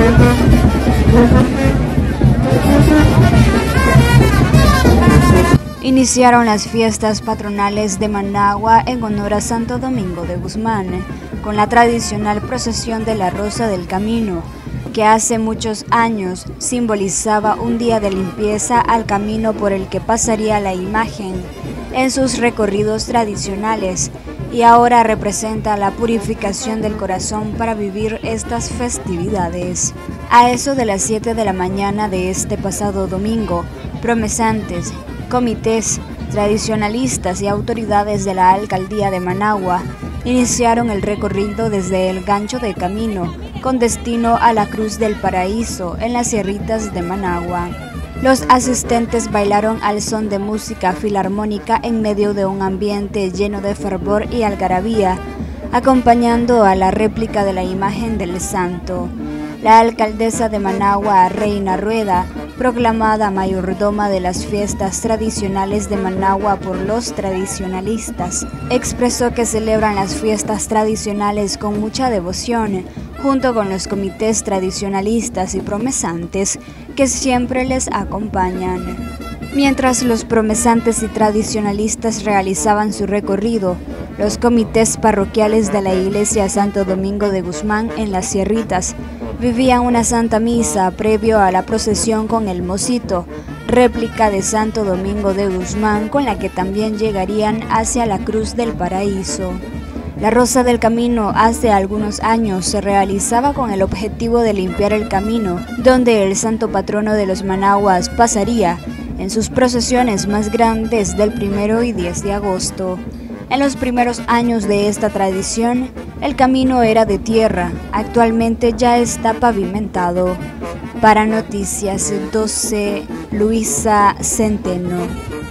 Iniciaron las fiestas patronales de Managua en honor a Santo Domingo de Guzmán, con la tradicional procesión de la Rosa del Camino, que hace muchos años simbolizaba un día de limpieza al camino por el que pasaría la imagen en sus recorridos tradicionales, y ahora representa la purificación del corazón para vivir estas festividades. A eso de las 7 de la mañana de este pasado domingo, promesанtes, comités, tradicionalistas y autoridades de la Alcaldía de Managua iniciaron el recorrido desde el gancho de camino con destino a la Cruz del Paraíso en las Sierritas de Managua. Los asistentes bailaron al son de música filarmónica en medio de un ambiente lleno de fervor y algarabía, acompañando a la réplica de la imagen del santo. La alcaldesa de Managua, Reina Rueda, proclamada mayordoma de las fiestas tradicionales de Managua por los tradicionalistas, expresó que celebran las fiestas tradicionales con mucha devoción, junto con los comités tradicionalistas y promesantes que siempre les acompañan. Mientras los promesantes y tradicionalistas realizaban su recorrido, los comités parroquiales de la Iglesia Santo Domingo de Guzmán en las Sierritas vivían una santa misa previo a la procesión con el Mocito, réplica de Santo Domingo de Guzmán, con la que también llegarían hacia la Cruz del Paraíso. La Rosa del Camino hace algunos años se realizaba con el objetivo de limpiar el camino, donde el santo patrono de los Managuas pasaría en sus procesiones más grandes del 1 y 10 de agosto. En los primeros años de esta tradición, el camino era de tierra, actualmente ya está pavimentado. Para Noticias 12, Luisa Centeno.